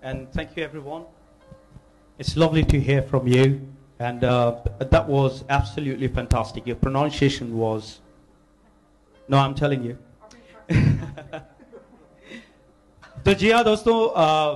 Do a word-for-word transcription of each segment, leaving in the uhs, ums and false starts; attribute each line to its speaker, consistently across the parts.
Speaker 1: and thank you, everyone. It's lovely to hear from you, and uh, that was absolutely fantastic. Your pronunciation was, no, I'm telling you. तो जी हाँ दोस्तों, आ,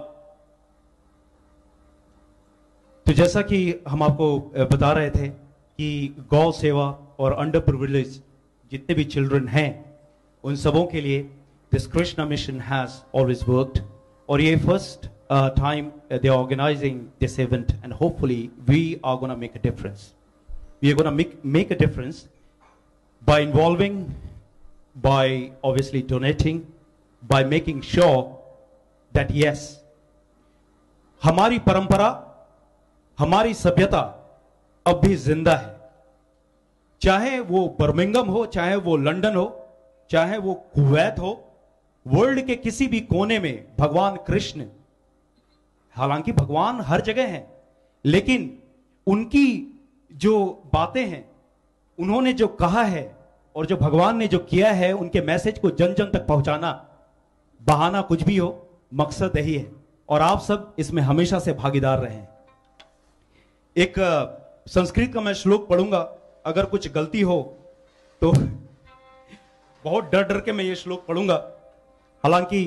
Speaker 1: तो जैसा कि हम आपको बता रहे थे कि गौ सेवा और अंडर प्रिविलेज जितने भी चिल्ड्रन हैं उन सबों के लिए this Krishna mission has always worked, और ये first time they are organising this event, and hopefully we are gonna make a difference. We are gonna make make a difference by involving, by obviously donating, by making sure that yes, हमारी परंपरा, हमारी सभ्यता अब भी जिंदा है. चाहे वो बर्मिंघम हो, चाहे वो लंदन हो, चाहे वो कुवैत हो, वर्ल्ड के किसी भी कोने में भगवान कृष्ण, हालांकि भगवान हर जगह हैं, लेकिन उनकी जो बातें हैं, उन्होंने जो कहा है और जो भगवान ने जो किया है, उनके मैसेज को जन जन तक पहुंचाना, बहाना कुछ भी हो, मकसद यही है. और आप सब इसमें हमेशा से भागीदार रहे हैं. एक संस्कृत का मैं श्लोक पढ़ूंगा, अगर कुछ गलती हो तो बहुत डर डर के मैं ये श्लोक पढ़ूंगा. हालांकि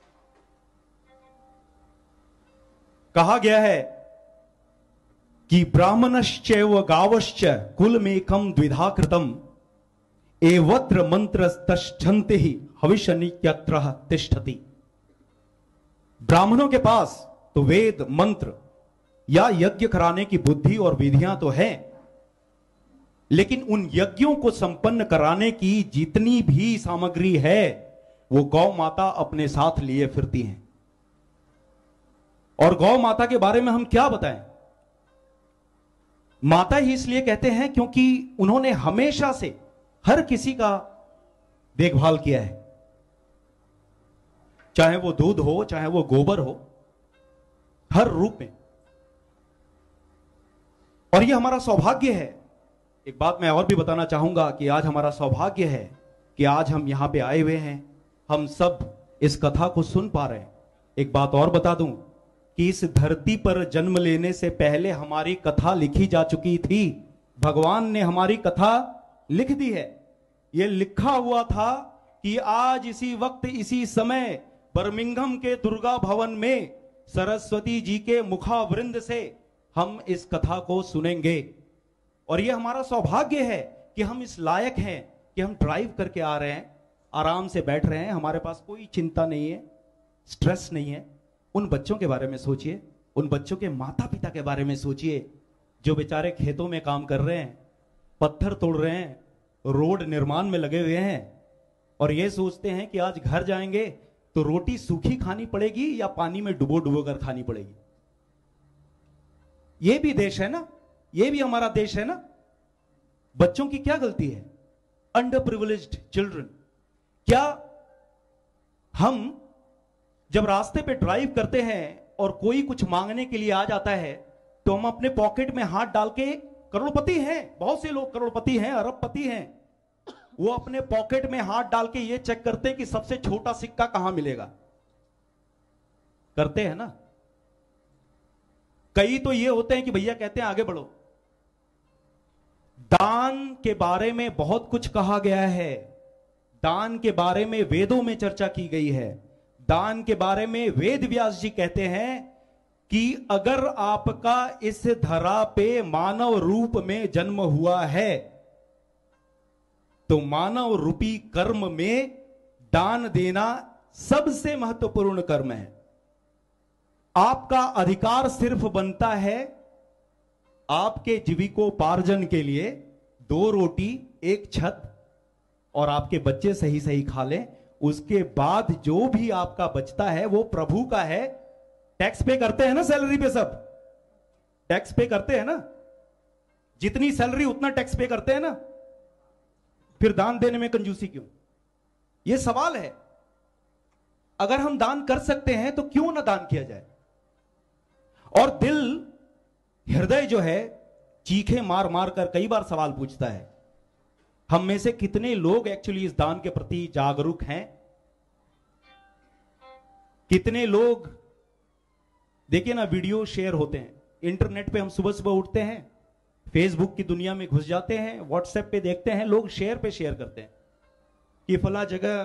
Speaker 1: कहा गया है कि ब्राह्मणश्चैव गावश्च कुलमेकम द्विधा कृतम एवत्र मंत्र तिष्ठन्ति ही हविष्यन्यत्र तिष्ठति. ब्राह्मणों के पास तो वेद, मंत्र या यज्ञ कराने की बुद्धि और विधियां तो है, लेकिन उन यज्ञों को संपन्न कराने की जितनी भी सामग्री है वो गौ माता अपने साथ लिए फिरती हैं. और गौ माता के बारे में हम क्या बताएं? माता ही इसलिए कहते हैं क्योंकि उन्होंने हमेशा से हर किसी का देखभाल किया है, चाहे वो दूध हो, चाहे वो गोबर हो, हर रूप में. और ये हमारा सौभाग्य है. एक बात मैं और भी बताना चाहूंगा कि आज हमारा सौभाग्य है कि आज हम यहां पे आए हुए हैं, हम सब इस कथा को सुन पा रहे हैं. एक बात और बता दूं कि इस धरती पर जन्म लेने से पहले हमारी कथा लिखी जा चुकी थी. भगवान ने हमारी कथा लिख दी है. यह लिखा हुआ था कि आज इसी वक्त, इसी समय बर्मिंघम के दुर्गा भवन में सरस्वती जी के मुखावृंद से हम इस कथा को सुनेंगे. और यह हमारा सौभाग्य है कि हम इस लायक हैं कि हम ड्राइव करके आ रहे हैं, आराम से बैठ रहे हैं, हमारे पास कोई चिंता नहीं है, स्ट्रेस नहीं है. उन बच्चों के बारे में सोचिए, उन बच्चों के माता पिता के बारे में सोचिए जो बेचारे खेतों में काम कर रहे हैं, पत्थर तोड़ रहे हैं, रोड निर्माण में लगे हुए हैं, और ये सोचते हैं कि आज घर जाएंगे तो रोटी सूखी खानी पड़ेगी या पानी में डुबो डुबो कर खानी पड़ेगी. ये भी देश है ना, ये भी हमारा देश है ना. बच्चों की क्या गलती है? Underprivileged children. क्या हम जब रास्ते पे ड्राइव करते हैं और कोई कुछ मांगने के लिए आ जाता है तो हम अपने पॉकेट में हाथ डाल के, करोड़पति हैं, बहुत से लोग करोड़पति हैं, अरबपति हैं, वो अपने पॉकेट में हाथ डाल के ये चेक करते हैं कि सबसे छोटा सिक्का कहां मिलेगा. करते हैं ना. कई तो ये होते हैं कि भैया कहते हैं आगे बढ़ो. दान के बारे में बहुत कुछ कहा गया है. दान के बारे में वेदों में चर्चा की गई है. दान के बारे में वेद व्यास जी कहते हैं कि अगर आपका इस धरा पे मानव रूप में जन्म हुआ है तो मानव रूपी कर्म में दान देना सबसे महत्वपूर्ण कर्म है. आपका अधिकार सिर्फ बनता है आपके जीविकोपार्जन के लिए दो रोटी, एक छत, और आपके बच्चे सही सही खा लें. उसके बाद जो भी आपका बचता है वो प्रभु का है. टैक्स पे करते हैं ना, सैलरी पे सब टैक्स पे करते हैं ना. जितनी सैलरी उतना टैक्स पे करते हैं ना. फिर दान देने में कंजूसी क्यों? यह सवाल है. अगर हम दान कर सकते हैं तो क्यों ना दान किया जाए. और दिल, हृदय जो है चीखे मार मार कर कई बार सवाल पूछता है, हम में से कितने लोग एक्चुअली इस दान के प्रति जागरूक हैं? कितने लोग देखिए ना, वीडियो शेयर होते हैं इंटरनेट पे, हम सुबह सुबह उठते हैं, फेसबुक की दुनिया में घुस जाते हैं, व्हाट्सएप पे देखते हैं, लोग शेयर पे शेयर करते हैं कि फला जगह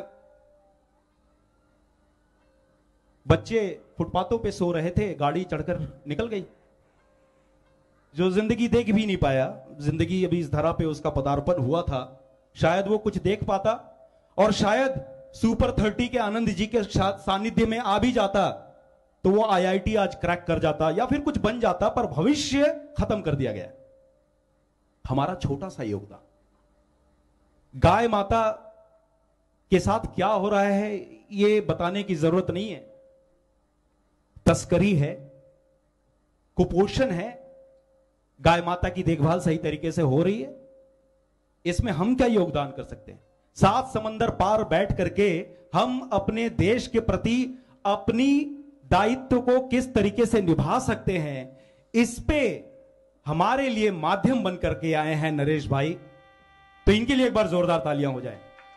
Speaker 1: बच्चे फुटपाथों पे सो रहे थे, गाड़ी चढ़कर निकल गई। जो जिंदगी देख भी नहीं पाया, जिंदगी अभी इस धरा पे उसका पदार्पण हुआ था, शायद वो कुछ देख पाता और शायद सुपर थर्टी के आनंद जी के सानिध्य में आ भी जाता तो वो आईआईटी आज क्रैक कर जाता या फिर कुछ बन जाता, पर भविष्य खत्म कर दिया गया। हमारा छोटा सा योगदान गाय माता के साथ क्या हो रहा है ये बताने की जरूरत नहीं है। तस्करी है, कुपोषण है, गाय माता की देखभाल सही तरीके से हो रही है, इसमें हम क्या योगदान कर सकते हैं? सात समंदर पार बैठ करके हम अपने देश के प्रति अपनी दायित्व को किस तरीके से निभा सकते हैं, इस पे हमारे लिए माध्यम बन करके आए हैं नरेश भाई, तो इनके लिए एक बार जोरदार तालियां हो जाए।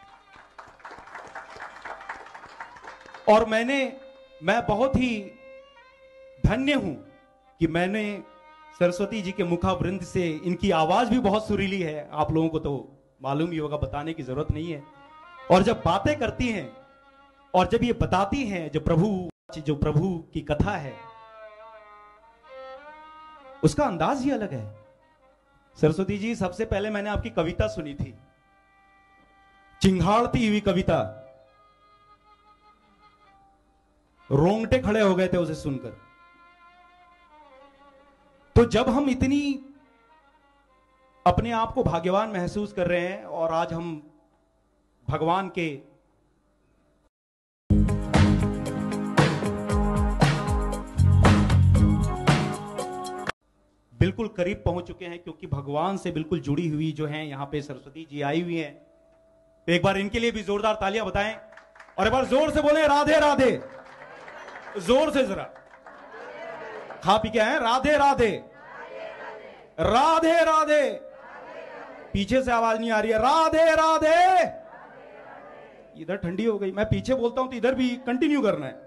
Speaker 1: और मैंने मैं बहुत ही धन्य हूं कि मैंने सरस्वती जी के मुखावृंद से, इनकी आवाज भी बहुत सुरीली है, आप लोगों को तो मालूम ही होगा, बताने की जरूरत नहीं है। और जब बातें करती हैं और जब ये बताती हैं, जो प्रभु जो प्रभु की कथा है उसका अंदाज ही अलग है। सरस्वती जी, सबसे पहले मैंने आपकी कविता सुनी थी, चिंघाड़ती हुई कविता, रोंगटे खड़े हो गए थे उसे सुनकर। तो जब हम इतनी अपने आप को भाग्यवान महसूस कर रहे हैं और आज हम भगवान के बिल्कुल करीब पहुंच चुके हैं, क्योंकि भगवान से बिल्कुल जुड़ी हुई जो हैं यहां पे सरस्वती जी आई हुई हैं, तो एक बार इनके लिए भी जोरदार तालियां बताएं और एक बार जोर से बोलें राधे राधे, जोर से जरा, खा पी के आए, राधे राधे राधे राधे, पीछे से आवाज नहीं आ रही है, राधे राधे। इधर ठंडी हो गई, मैं पीछे बोलता हूं तो इधर भी कंटिन्यू करना है।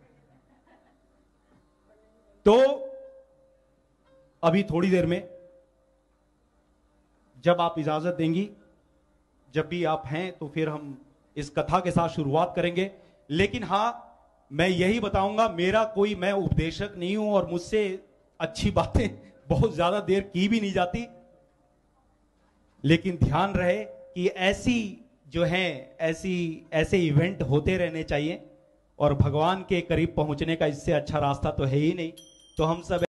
Speaker 1: तो अभी थोड़ी देर में जब आप इजाजत देंगी, जब भी आप हैं, तो फिर हम इस कथा के साथ शुरुआत करेंगे। लेकिन हां, मैं यही बताऊंगा, मेरा कोई, मैं उपदेशक नहीं हूं और मुझसे अच्छी बातें बहुत ज्यादा देर की भी नहीं जाती, लेकिन ध्यान रहे कि ऐसी जो है ऐसी ऐसे इवेंट होते रहने चाहिए और भगवान के करीब पहुंचने का इससे अच्छा रास्ता तो है ही नहीं। तो हम सब